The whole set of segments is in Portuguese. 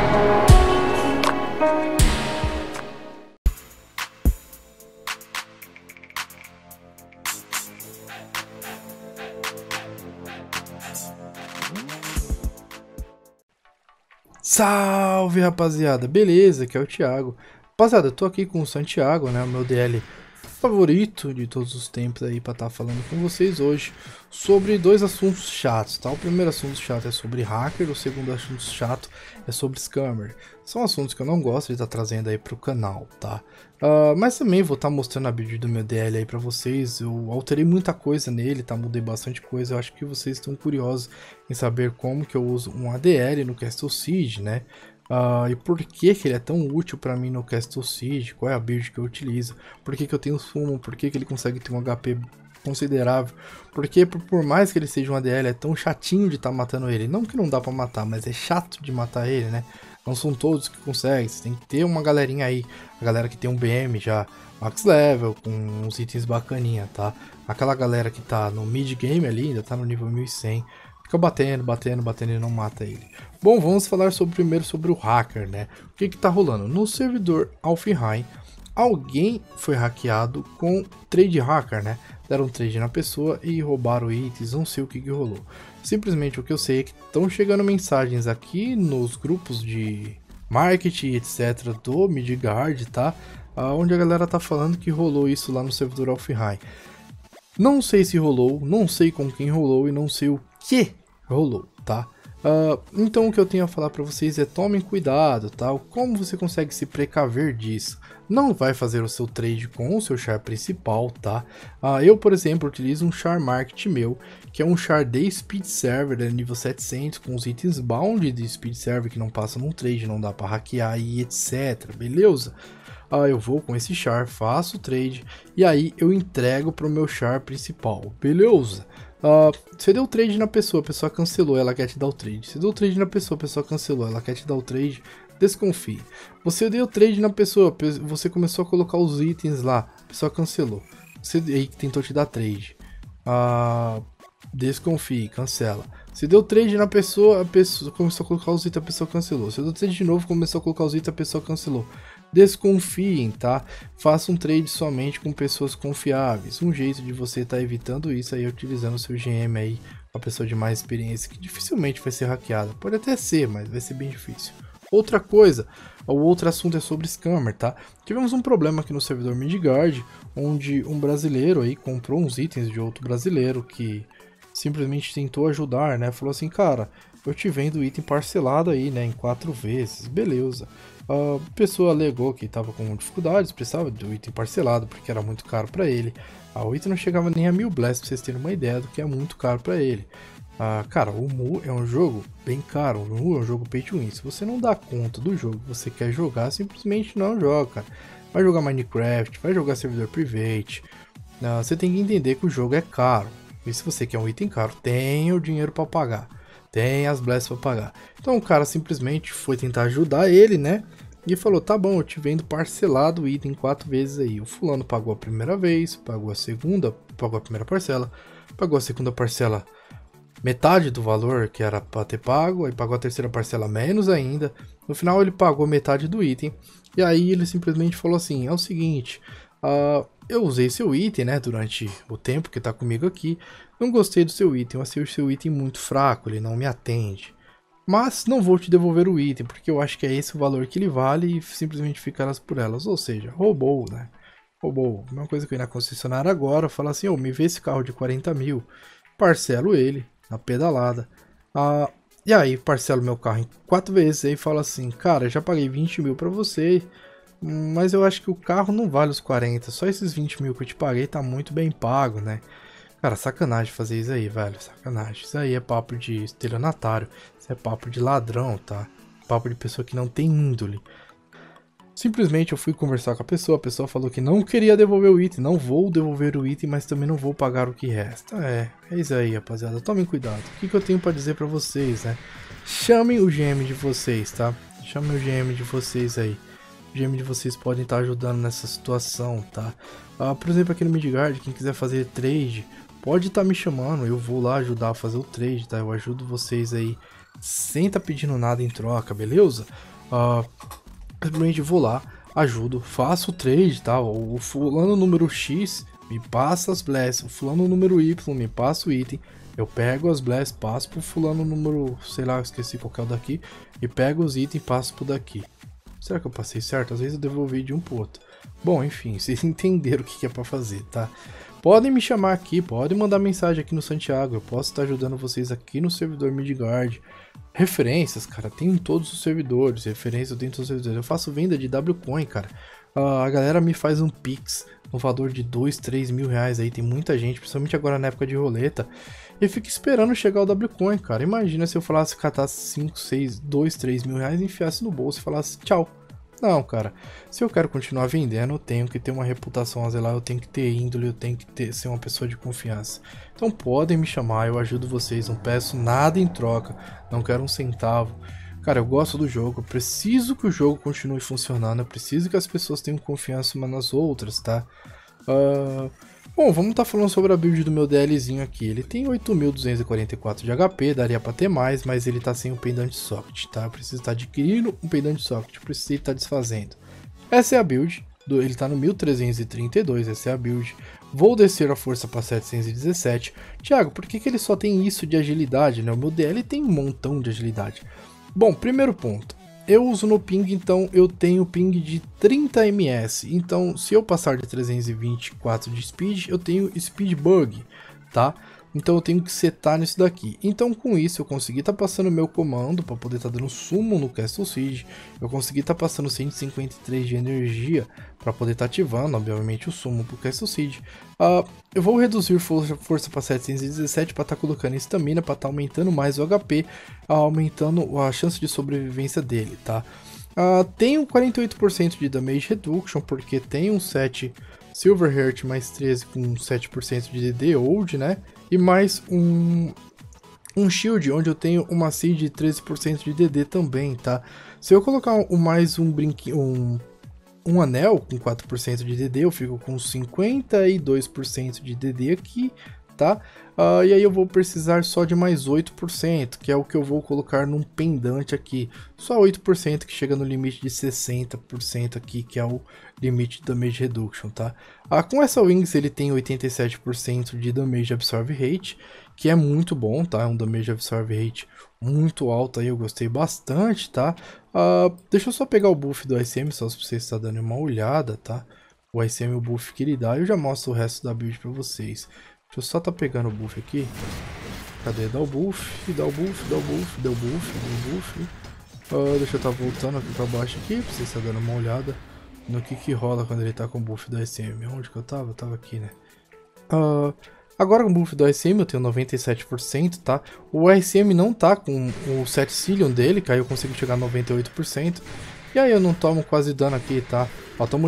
Salve, rapaziada, beleza? Aqui é o Thiago. Rapaziada, eu tô aqui com o Santiago, né, o meu DL favorito de todos os tempos aí pra estar falando com vocês hoje sobre dois assuntos chatos, tá? O primeiro assunto chato é sobre hacker, o segundo assunto chato é sobre scammer. São assuntos que eu não gosto de estar trazendo aí pro canal, tá? Mas também vou estar mostrando a build do meu DL aí pra vocês. Eu alterei muita coisa nele, tá? Mudei bastante coisa. Eu acho que vocês estão curiosos em saber como que eu uso um ADL no Castle Siege, né? E por que ele é tão útil para mim no Castle Siege, qual é a build que eu utilizo, por que eu tenho summon, por que ele consegue ter um HP considerável, porque por mais que ele seja um ADL é tão chatinho de estar matando ele, não que não dá para matar, mas é chato de matar ele, né? Não são todos que conseguem, você tem que ter uma galerinha aí, a galera que tem um BM já max level, com uns itens bacaninha, tá? Aquela galera que tá no mid game ali, ainda tá no nível 1100, fica batendo e não mata ele. Bom, vamos falar primeiro sobre o hacker, né? O que tá rolando? No servidor Alfheim, alguém foi hackeado com trade hacker, né? Deram um trade na pessoa e roubaram itens, não sei o que rolou. Simplesmente o que eu sei é que estão chegando mensagens aqui nos grupos de marketing, etc. do Midgard, tá? Onde a galera tá falando que rolou isso lá no servidor Alfheim. Não sei se rolou, não sei com quem rolou e não sei o que rolou, tá? Então o que eu tenho a falar para vocês é tomem cuidado, tá? Como você consegue se precaver disso? Não vai fazer o seu trade com o seu char principal, tá? Eu, por exemplo, utilizo um char market meu, que é um char de speed server, é nível 700, com os itens bound de speed server que não passam num trade, não dá para hackear e etc, beleza? Eu vou com esse char, faço o trade e aí eu entrego para o meu char principal, beleza? Você deu trade na pessoa, a pessoa cancelou, ela quer te dar o trade. Você deu trade na pessoa, a pessoa cancelou, ela quer te dar o trade, desconfie. Você deu trade na pessoa, você começou a colocar os itens lá, a pessoa cancelou. Você aí tentou te dar trade, desconfie, cancela. Você deu trade na pessoa, a pessoa começou a colocar os itens, a pessoa cancelou. Você deu trade de novo, começou a colocar os itens, a pessoa cancelou. Desconfiem, tá? Faça um trade somente com pessoas confiáveis. Um jeito de você estar evitando isso aí é utilizando o seu GM aí, uma pessoa de mais experiência, que dificilmente vai ser hackeada. Pode até ser, mas vai ser bem difícil. Outra coisa, o outro assunto é sobre scammer, tá? Tivemos um problema aqui no servidor Midgard, onde um brasileiro aí comprou uns itens de outro brasileiro que simplesmente tentou ajudar, né? Falou assim, cara, eu te vendo item parcelado aí, né, em 4 vezes, beleza. A pessoa alegou que estava com dificuldades, precisava do item parcelado porque era muito caro para ele. O item não chegava nem a 1000 Blast, pra vocês terem uma ideia do que é muito caro para ele. Cara, o Mu é um jogo bem caro, o Mu é um jogo pay to win. Se você não dá conta do jogo que você quer jogar, simplesmente não joga, cara. Vai jogar Minecraft, vai jogar servidor private, você tem que entender que o jogo é caro. E se você quer um item caro, tem o dinheiro para pagar, tem as blasts para pagar. Então o cara simplesmente foi tentar ajudar ele, né? E falou, tá bom, eu te vendo parcelado o item 4 vezes aí. O fulano pagou a primeira vez, pagou a segunda, pagou a primeira parcela, pagou a segunda parcela metade do valor que era para ter pago, aí pagou a terceira parcela menos ainda. No final ele pagou metade do item. E aí ele simplesmente falou assim, é o seguinte, eu usei seu item, né, durante o tempo que tá comigo aqui, não gostei do seu item, eu achei o seu item muito fraco, ele não me atende. Mas não vou te devolver o item, porque eu acho que é esse o valor que ele vale e simplesmente ficarás por elas. Ou seja, roubou, né? Roubou. Uma coisa que eu ia na concessionária agora, falar assim, me vê esse carro de 40 mil, parcelo ele na pedalada. E aí parcelo meu carro em 4 vezes, aí fala assim, cara, já paguei 20 mil pra você, mas eu acho que o carro não vale os 40, só esses 20 mil que eu te paguei tá muito bem pago, né? Cara, sacanagem fazer isso aí, velho, sacanagem. Isso aí é papo de estelionatário, isso é papo de ladrão, tá? Papo de pessoa que não tem índole. Simplesmente eu fui conversar com a pessoa falou que não queria devolver o item, não vou devolver o item, mas também não vou pagar o que resta. É isso aí, rapaziada, tomem cuidado. O que eu tenho pra dizer pra vocês, né? Chamem o GM de vocês, tá? Chamem o GM de vocês aí. O GM de vocês podem estar ajudando nessa situação, tá? Por exemplo, aqui no Midgard, quem quiser fazer trade, pode estar me chamando, eu vou lá ajudar a fazer o trade, tá? Eu ajudo vocês aí, sem estar pedindo nada em troca, beleza? Simplesmente vou lá, ajudo, faço o trade, tá? O fulano número X me passa as blasts, o fulano número Y me passa o item, eu pego as blasts, passo pro fulano número, sei lá, esqueci qual que é o daqui, e pego os itens e passo pro daqui. Será que eu passei certo? Às vezes eu devolvi de um pro outro. Bom, enfim, vocês entenderam o que é pra fazer, tá? Podem me chamar aqui, podem mandar mensagem aqui no Santiago, eu posso estar ajudando vocês aqui no servidor Midgard. Referências, cara, tem em todos os servidores, referência eu tenho em todos os servidores. Eu faço venda de Wcoin, cara. A galera me faz um Pix no valor de 2, 3 mil reais aí, tem muita gente, principalmente agora na época de roleta. E fica esperando chegar o Wcoin, cara. Imagina se eu falasse catasse 5, 6, 2, 3 mil reais, enfiasse no bolso e falasse tchau. Não, cara, se eu quero continuar vendendo, eu tenho que ter uma reputação a zelar, eu tenho que ter índole, eu tenho que ser uma pessoa de confiança. Então podem me chamar, eu ajudo vocês, não peço nada em troca, não quero um centavo. Cara, eu gosto do jogo, eu preciso que o jogo continue funcionando, eu preciso que as pessoas tenham confiança umas nas outras, tá? Bom, vamos estar falando sobre a build do meu DLzinho aqui. Ele tem 8.244 de HP, daria para ter mais, mas ele tá sem o pendante socket, tá? Eu preciso estar adquirindo um pendante socket, preciso estar desfazendo. Essa é a build, ele tá no 1332, essa é a build. Vou descer a força para 717. Thiago, por que ele só tem isso de agilidade, né? O meu DL tem um montão de agilidade. Bom, primeiro ponto. Eu uso no ping, então eu tenho ping de 30 ms. Então, se eu passar de 324 de speed, eu tenho speed bug, tá? Então eu tenho que setar nisso daqui. Então com isso eu consegui estar passando meu comando para poder estar dando summon no Castle Siege. Eu consegui estar passando 153 de energia para poder estar ativando, obviamente, o summon pro Castle Siege. Eu vou reduzir força para 717 para estar colocando estamina, para estar aumentando mais o HP, aumentando a chance de sobrevivência dele, tá? Tenho 48% de damage reduction, porque tem um 7 Silver Heart mais 13 com 7% de DD Old, né? E mais um shield, onde eu tenho uma seed de 13% de DD também, tá? Se eu colocar mais um brinquinho, um anel com 4% de DD, eu fico com 52% de DD aqui, tá? E aí eu vou precisar só de mais 8%, que é o que eu vou colocar num pendante aqui. Só 8% que chega no limite de 60% aqui, que é o limite de damage reduction, tá? Com essa Wings ele tem 87% de damage absorb rate, que é muito bom, tá? É um damage absorb rate muito alto aí, eu gostei bastante, tá? Deixa eu só pegar o buff do ICM, só se você está dando uma olhada, tá? O ICM, o buff que ele dá, eu já mostro o resto da build pra vocês. Deixa eu só tá pegando o buff aqui. Cadê? Dá o buff, dá o buff, dá o buff, dá o buff, dá o buff. Deixa eu tá voltando aqui pra baixo aqui, pra vocês estar dando uma olhada no que rola quando ele tá com o buff do SM. Onde que eu tava? Eu tava aqui, né? Agora com o buff do SM eu tenho 97%, tá? O SM não tá com o 7 Cillion dele, que aí eu consigo chegar a 98%. E aí eu não tomo quase dano aqui, tá? Tomo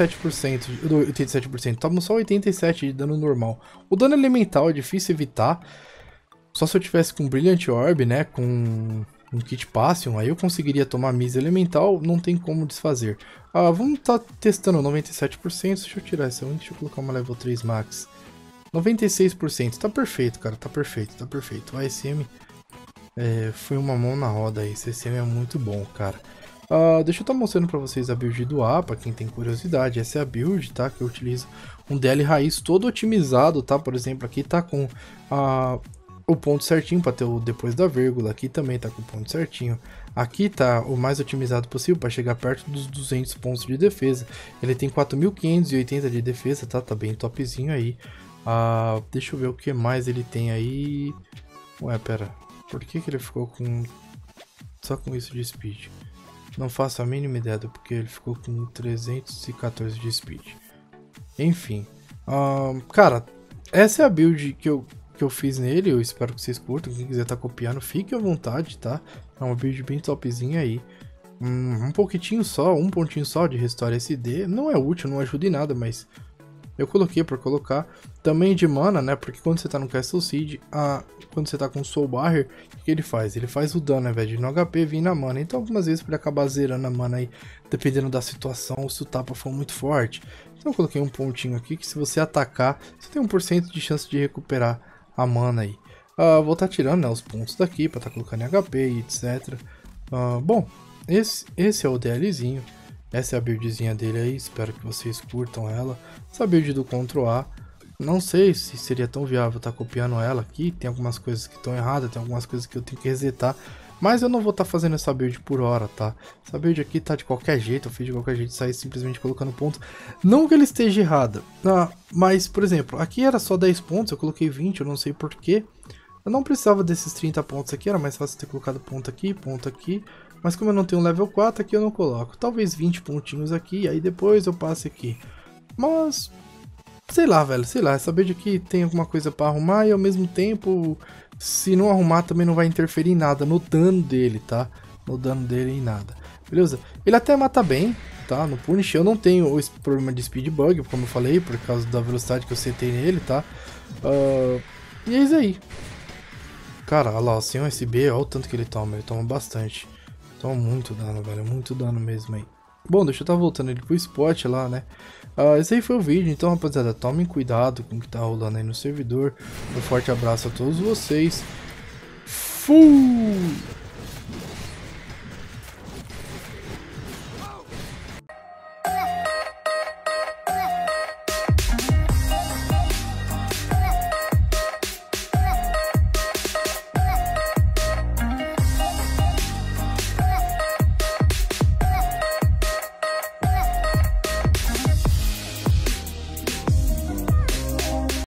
87%, tomo só 87% de dano normal. O dano elemental é difícil evitar. Só se eu tivesse com Brilliant Orb, né? Com um Kit Passion, aí eu conseguiria tomar Miss elemental, não tem como desfazer. Vamos estar testando 97%, deixa eu tirar essa, deixa eu colocar uma level 3 max. 96%, tá perfeito, cara, tá perfeito, tá perfeito. O ASM foi uma mão na roda aí, esse ASM é muito bom, cara. Deixa eu estar mostrando pra vocês a build do A, pra quem tem curiosidade. Essa é a build, tá, que eu utilizo um DL raiz todo otimizado, tá, por exemplo, aqui tá com o ponto certinho para ter o depois da vírgula, aqui também tá com o ponto certinho. Aqui tá o mais otimizado possível para chegar perto dos 200 pontos de defesa. Ele tem 4.580 de defesa, tá bem topzinho aí. Deixa eu ver o que mais ele tem aí. Ué, pera, por que ele ficou com só com isso de speed? Não faço a mínima ideia do porque ele ficou com 314 de speed. Enfim, cara, essa é a build que eu fiz nele, eu espero que vocês curtam. Quem quiser tá copiando, fique à vontade, tá? É uma build bem topzinha aí. Um pouquinho só, um pontinho só de Restore SD. Não é útil, não ajuda em nada, mas eu coloquei por colocar. Também de mana, né? Porque quando você tá no Castle Siege, quando você tá com Soul Barrier, o que ele faz? Ele faz o dano, ao invés de ir no HP, vir na mana. Então algumas vezes pode acabar zerando a mana aí, dependendo da situação, ou se o tapa for muito forte. Então eu coloquei um pontinho aqui, que se você atacar, você tem 1% de chance de recuperar a mana aí. Vou estar tirando, né, os pontos daqui, para estar colocando em HP e etc. Bom, esse é o DLzinho. Essa é a buildzinha dele aí, espero que vocês curtam ela. Essa build do Ctrl A. Não sei se seria tão viável estar copiando ela aqui. Tem algumas coisas que estão erradas, tem algumas coisas que eu tenho que resetar. Mas eu não vou estar fazendo essa build por hora, tá? Essa build aqui tá de qualquer jeito, eu fiz de qualquer jeito, saí simplesmente colocando pontos. Não que ele esteja errada, mas, por exemplo, aqui era só 10 pontos, eu coloquei 20, eu não sei porquê. Eu não precisava desses 30 pontos aqui, era mais fácil ter colocado ponto aqui, mas como eu não tenho level 4 aqui eu não coloco. Talvez 20 pontinhos aqui, aí depois eu passo aqui. Mas, sei lá, velho, sei lá, essa build aqui tem alguma coisa pra arrumar e ao mesmo tempo, se não arrumar também não vai interferir em nada, no dano dele, tá? No dano dele em nada, beleza? Ele até mata bem, tá? No Punish eu não tenho esse problema de speed bug, como eu falei, por causa da velocidade que eu setei nele, tá? E é isso aí. Cara, olha lá, sem USB, olha o tanto que ele toma bastante. Toma muito dano, velho, muito dano mesmo aí. Bom, deixa eu estar voltando ele pro spot lá, né? Esse aí foi o vídeo, então rapaziada, tomem cuidado com o que tá rolando aí no servidor. Um forte abraço a todos vocês. Fui!